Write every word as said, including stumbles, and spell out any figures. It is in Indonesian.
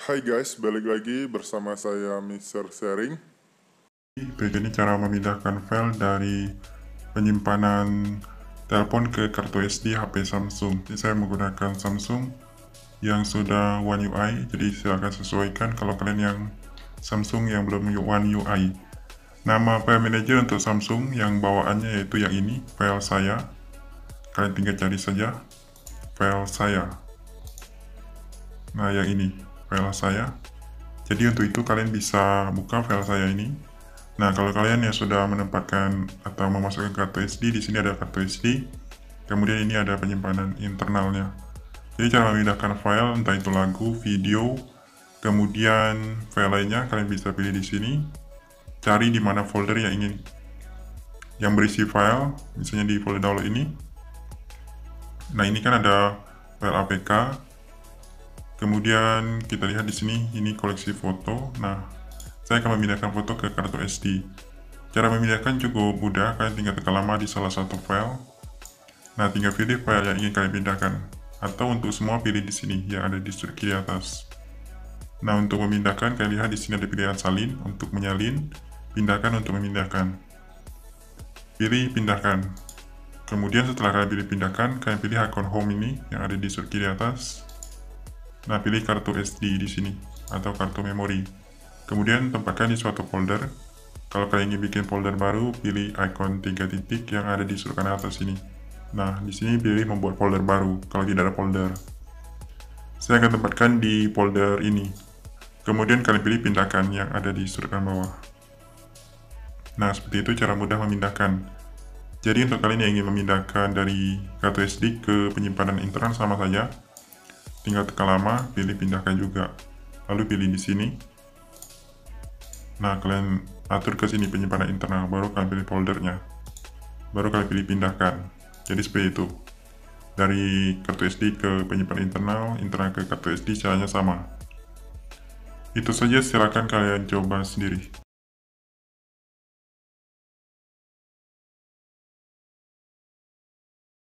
Hai guys, balik lagi bersama saya mister Sharing. Ini cara memindahkan file dari penyimpanan telepon ke kartu S D H P Samsung. Jadi saya menggunakan Samsung yang sudah One U I, jadi silahkan sesuaikan kalau kalian yang Samsung yang belum One U I. Nama file manager untuk Samsung yang bawaannya yaitu yang ini, file saya. Kalian tinggal cari saja file saya. Nah, yang ini, file saya. Jadi untuk itu kalian bisa buka file saya ini. Nah, kalau kalian yang sudah menempatkan atau memasukkan kartu S D, di sini ada kartu S D. Kemudian ini ada penyimpanan internalnya. Jadi cara memindahkan file, entah itu lagu, video, kemudian file lainnya, kalian bisa pilih di sini. Cari di mana folder yang ingin yang berisi file, misalnya di folder download ini. Nah, ini kan ada file A P K. Kemudian kita lihat di sini, ini koleksi foto. Nah, saya akan memindahkan foto ke kartu S D. Cara memindahkan cukup mudah, kalian tinggal tekan lama di salah satu file. Nah, tinggal pilih file yang ingin kalian pindahkan. Atau untuk semua pilih di sini, yang ada di sudut kiri atas. Nah, untuk memindahkan, kalian lihat di sini ada pilihan salin untuk menyalin, pindahkan untuk memindahkan. Pilih pindahkan. Kemudian setelah kalian pilih pindahkan, kalian pilih akun home ini yang ada di sudut kiri atas. Nah, pilih kartu S D di sini atau kartu memori. Kemudian tempatkan di suatu folder. Kalau kalian ingin bikin folder baru, pilih ikon tiga titik yang ada di sudut kanan atas ini. Nah, di sini pilih membuat folder baru kalau tidak ada folder. Saya akan tempatkan di folder ini. Kemudian kalian pilih pindahkan yang ada di sudut kanan bawah. Nah, seperti itu cara mudah memindahkan. Jadi untuk kalian yang ingin memindahkan dari kartu S D ke penyimpanan internal sama saja. Tinggal tekan lama, pilih pindahkan juga. Lalu pilih di sini. Nah, kalian atur ke sini penyimpanan internal, baru kalian pilih foldernya. Baru kalian pilih pindahkan. Jadi seperti itu. Dari kartu S D ke penyimpanan internal, internal ke kartu S D caranya sama. Itu saja, silakan kalian coba sendiri.